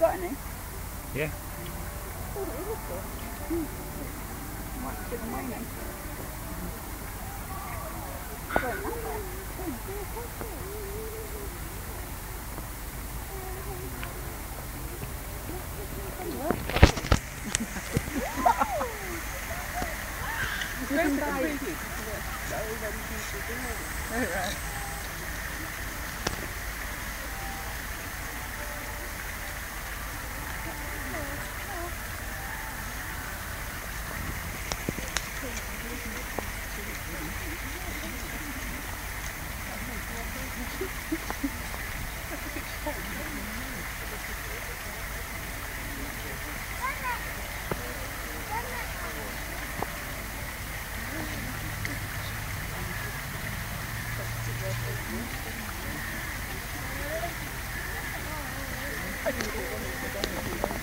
got any? Yeah. Oh, it is good. Might give them away then. Won't matter. I